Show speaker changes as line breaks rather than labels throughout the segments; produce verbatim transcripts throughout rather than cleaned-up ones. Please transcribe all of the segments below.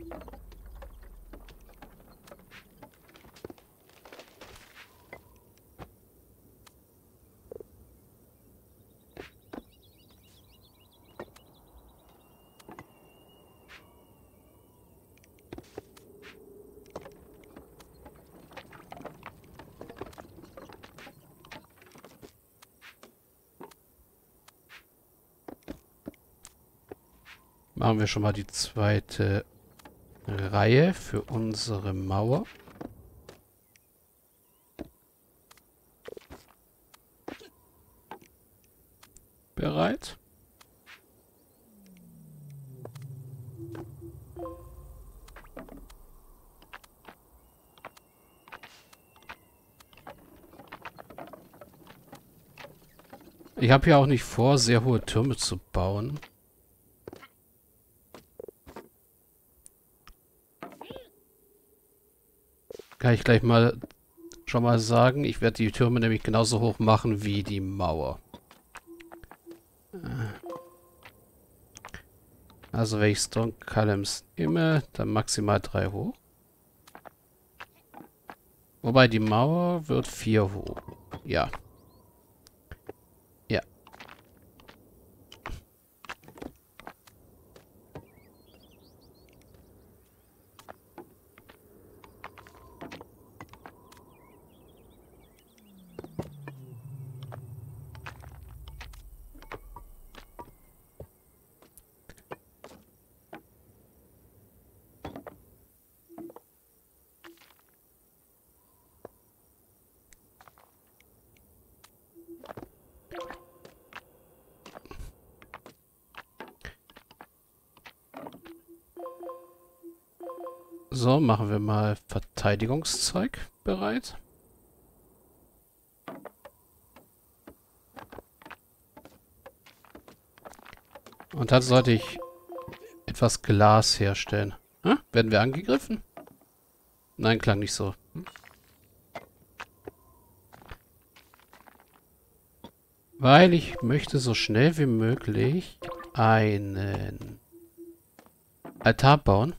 Machen wir schon mal die zweite Reihe für unsere Mauer. Bereit? Ich habe hier auch nicht vor, sehr hohe Türme zu bauen. Kann ich gleich mal schon mal sagen. Ich werde die Türme nämlich genauso hoch machen wie die Mauer. Also wenn ich Stone Columns nehme, dann maximal drei hoch. Wobei die Mauer wird vier hoch. Ja. Ja. So, machen wir mal Verteidigungszeug bereit. Und dann sollte ich etwas Glas herstellen. Hm? Werden wir angegriffen? Nein, klang nicht so. Hm? Weil ich möchte so schnell wie möglich einen Altar bauen.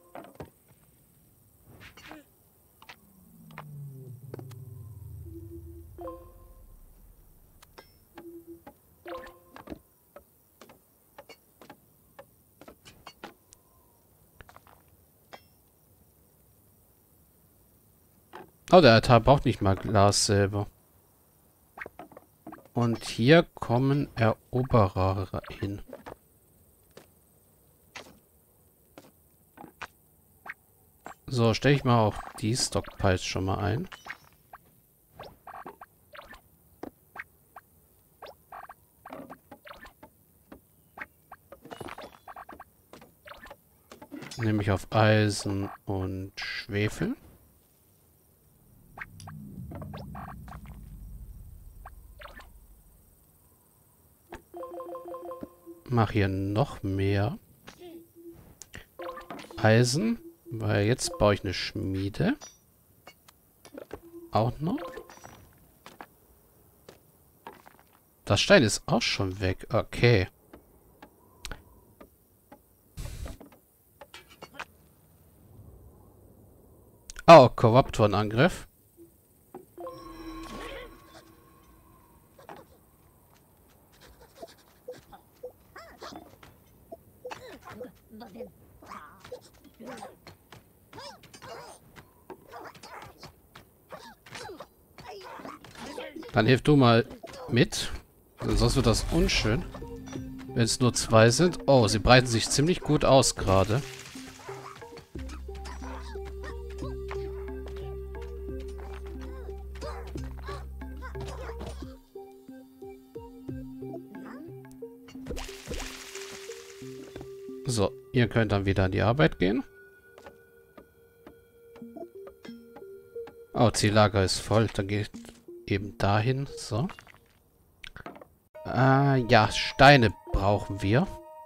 Oh, der Altar braucht nicht mal Glas selber. Und hier kommen Eroberer hin. So, stelle ich mal auch die Stockpiles schon mal ein. Nämlich auf Eisen und Schwefel. Mach hier noch mehr Eisen, weil jetzt baue ich eine Schmiede. Auch noch. Das Stein ist auch schon weg. Okay. Oh, Korruptorenangriff. Dann hilf du mal mit. Sonst wird das unschön. Wenn es nur zwei sind. Oh, sie breiten sich ziemlich gut aus gerade. So, ihr könnt dann wieder an die Arbeit gehen. Oh, Ziellager ist voll. Dann geht eben dahin. So. Ah, ja, Steine brauchen wir.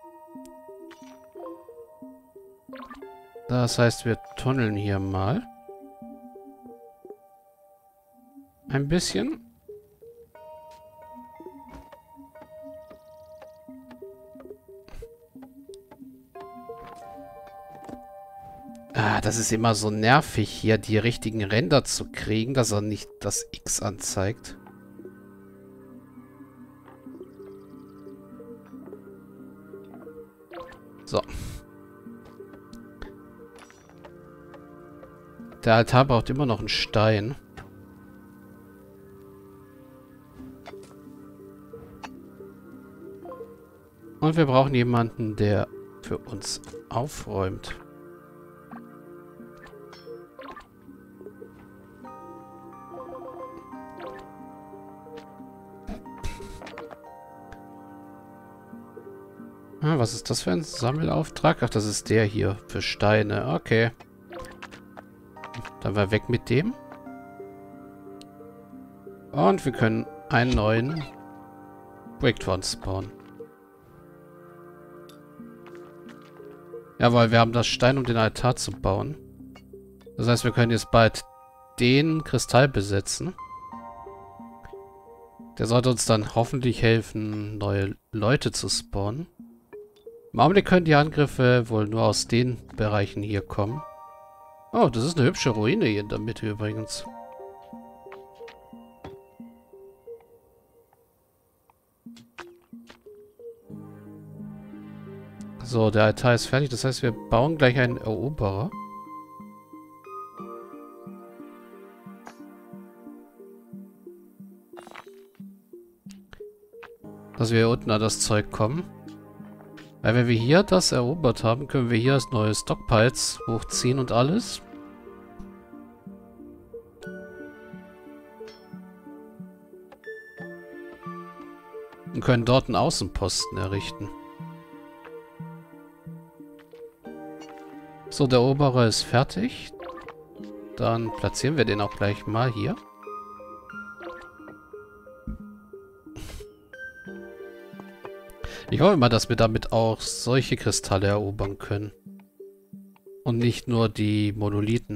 Das heißt, wir tunneln hier mal. Ein bisschen. Ah, das ist immer so nervig, hier die richtigen Ränder zu kriegen, dass er nicht das X anzeigt. So. Der Altar braucht immer noch einen Stein. Und wir brauchen jemanden, der für uns aufräumt. Ah, was ist das für ein Sammelauftrag? Ach, das ist der hier für Steine. Okay. Dann war weg mit dem. Und wir können einen neuen Breakdowns bauen. Jawohl, wir haben das Stein, um den Altar zu bauen. Das heißt, wir können jetzt bald den Kristall besetzen. Der sollte uns dann hoffentlich helfen, neue Leute zu spawnen. Im Augenblick können die Angriffe wohl nur aus den Bereichen hier kommen. Oh, das ist eine hübsche Ruine hier in der Mitte übrigens. So, der Altar ist fertig. Das heißt, wir bauen gleich einen Eroberer. Dass wir hier unten an das Zeug kommen. Weil wenn wir hier das erobert haben, können wir hier das neue Stockpiles hochziehen und alles. Und können dort einen Außenposten errichten. So, der Eroberer ist fertig. Dann platzieren wir den auch gleich mal hier. Ich hoffe mal, dass wir damit auch solche Kristalle erobern können. Und nicht nur die Monolithen.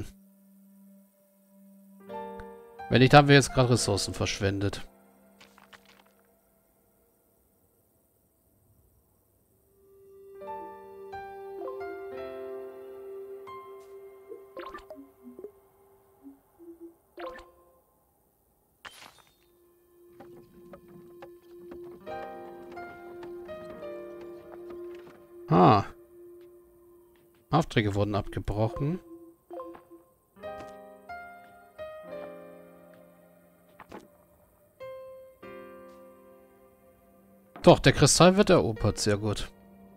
Wenn nicht, haben wir jetzt gerade Ressourcen verschwendet. Ah. Aufträge wurden abgebrochen. Doch, der Kristall wird erobert. Sehr gut.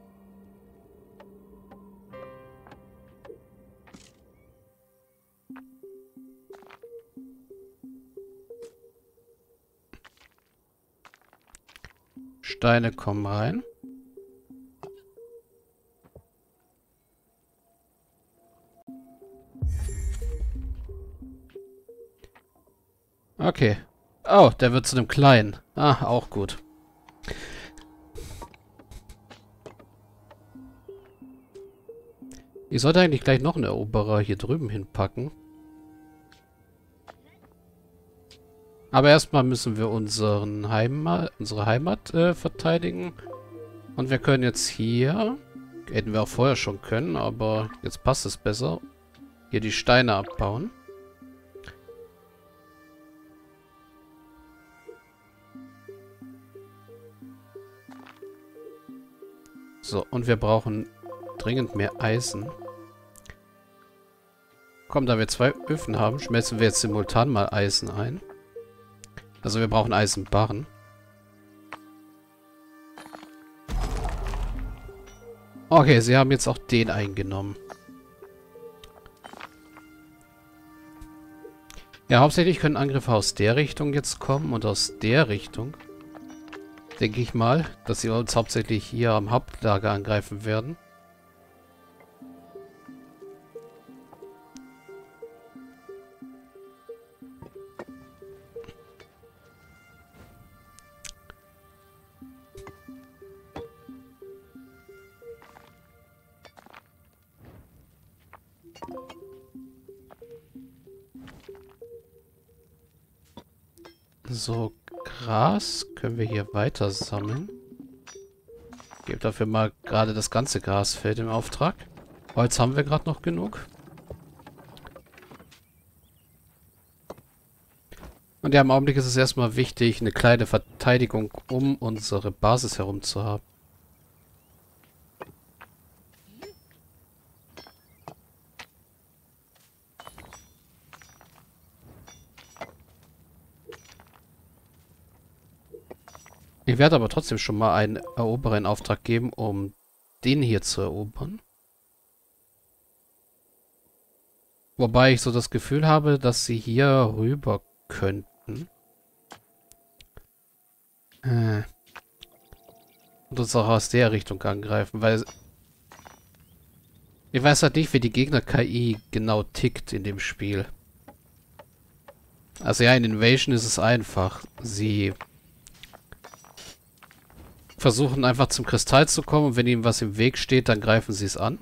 Steine kommen rein. Okay. Oh, der wird zu einem kleinen. Ah, auch gut. Ich sollte eigentlich gleich noch einen Eroberer hier drüben hinpacken. Aber erstmal müssen wir unseren Heimat, unsere Heimat äh, verteidigen. Und wir können jetzt hier, hätten wir auch vorher schon können, aber jetzt passt es besser, hier die Steine abbauen. So, und wir brauchen dringend mehr Eisen. Komm, da wir zwei Öfen haben, schmelzen wir jetzt simultan mal Eisen ein. Also wir brauchen Eisenbarren. Okay, sie haben jetzt auch den eingenommen. Ja, hauptsächlich können Angriffe aus der Richtung jetzt kommen und aus der Richtung. Denke ich mal, dass sie uns hauptsächlich hier am Hauptlager angreifen werden. So, Gras können wir hier weiter sammeln. Ich gebe dafür mal gerade das ganze Grasfeld im Auftrag. Holz haben wir gerade noch genug. Und ja, im Augenblick ist es erstmal wichtig, eine kleine Verteidigung um unsere Basis herum zu haben. Ich werde aber trotzdem schon mal einen Eroberer in Auftrag geben, um den hier zu erobern. Wobei ich so das Gefühl habe, dass sie hier rüber könnten. Äh. Und uns auch aus der Richtung angreifen, weil ich weiß halt nicht, wie die Gegner-K I genau tickt in dem Spiel. Also ja, in Invasion ist es einfach. Sie versuchen einfach zum Kristall zu kommen und wenn ihnen was im Weg steht, dann greifen sie es an.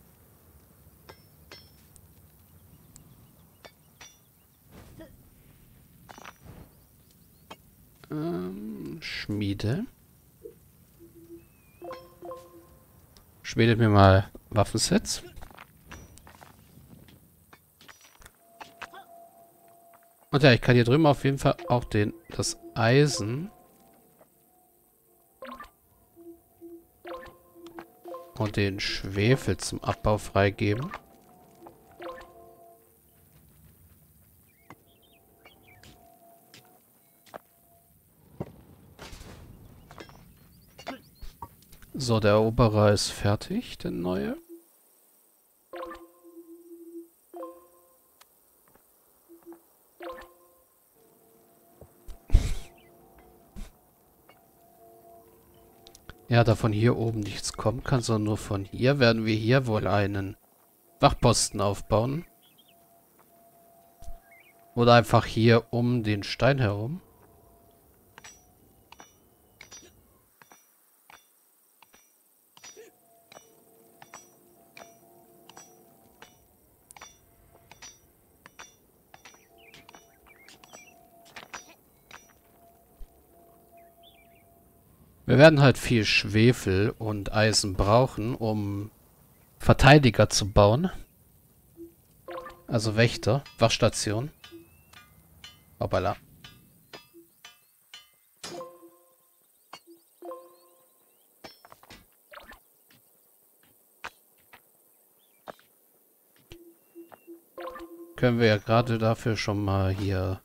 Ähm, Schmiede. Schmiedet mir mal Waffensets. Und ja, ich kann hier drüben auf jeden Fall auch den, das Eisen und den Schwefel zum Abbau freigeben. So, der Eroberer ist fertig, der neue. Ja, da von hier oben nichts kommen kann, sondern nur von hier werden wir hier wohl einen Wachposten aufbauen. Oder einfach hier um den Stein herum. Wir werden halt viel Schwefel und Eisen brauchen, um Verteidiger zu bauen. Also Wächter, Wachstation. Hoppala. Können wir ja gerade dafür schon mal hier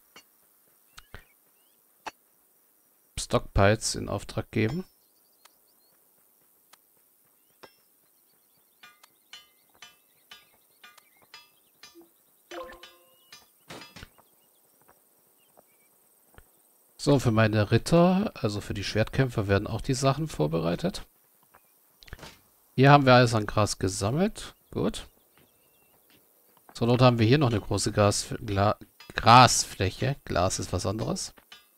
Stockpiles in Auftrag geben. So, für meine Ritter, also für die Schwertkämpfer, werden auch die Sachen vorbereitet. Hier haben wir alles an Gras gesammelt. Gut. Zur Not haben wir hier noch eine große Gas Gla Grasfläche. Glas ist was anderes.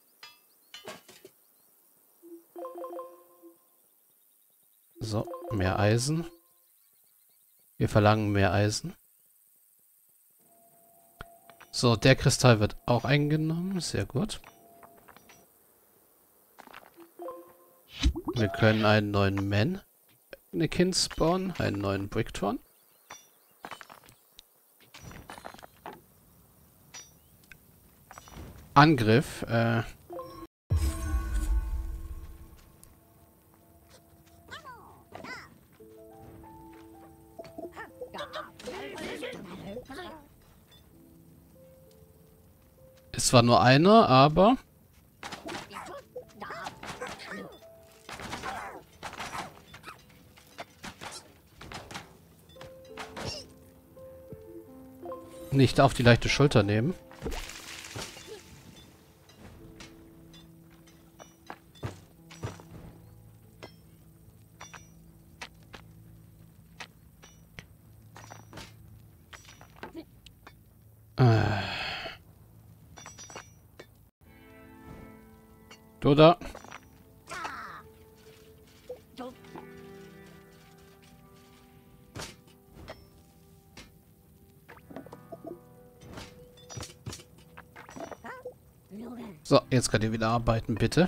So, mehr Eisen. Wir verlangen mehr Eisen. So, der Kristall wird auch eingenommen. Sehr gut. Wir können einen neuen Mannequin spawnen. Einen neuen Bricktorn. Angriff. Äh... Es war nur einer, aber... nicht auf die leichte Schulter nehmen. Äh. Du da. So, jetzt könnt ihr wieder arbeiten, bitte.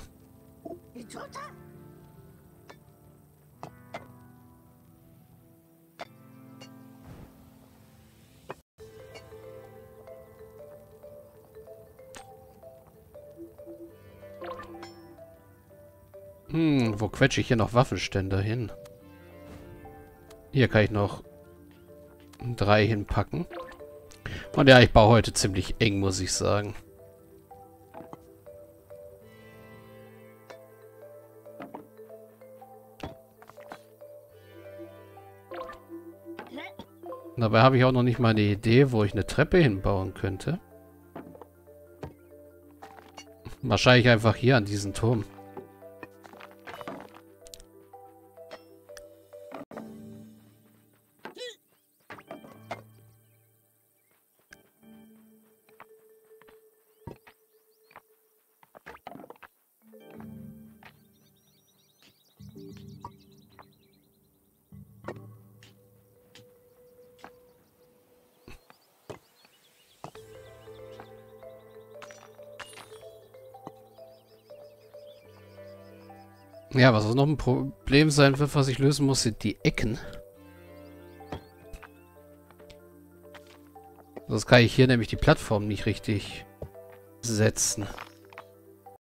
Hm, wo quetsche ich hier noch Waffenständer hin? Hier kann ich noch drei hinpacken. Und ja, ich baue heute ziemlich eng, muss ich sagen. Dabei habe ich auch noch nicht mal eine Idee, wo ich eine Treppe hinbauen könnte. Wahrscheinlich einfach hier an diesen Turm. Ja, was auch noch ein Problem sein wird, was ich lösen muss, sind die Ecken. Das kann ich hier nämlich die Plattform nicht richtig setzen.